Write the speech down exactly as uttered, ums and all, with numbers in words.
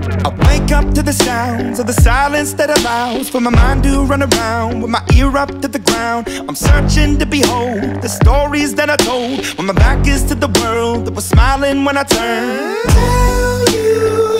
I wake up to the sounds of the silence that allows for my mind to run around with my ear up to the ground. I'm searching to behold the stories that I told when my back is to the world that was smiling when I turned. Tell you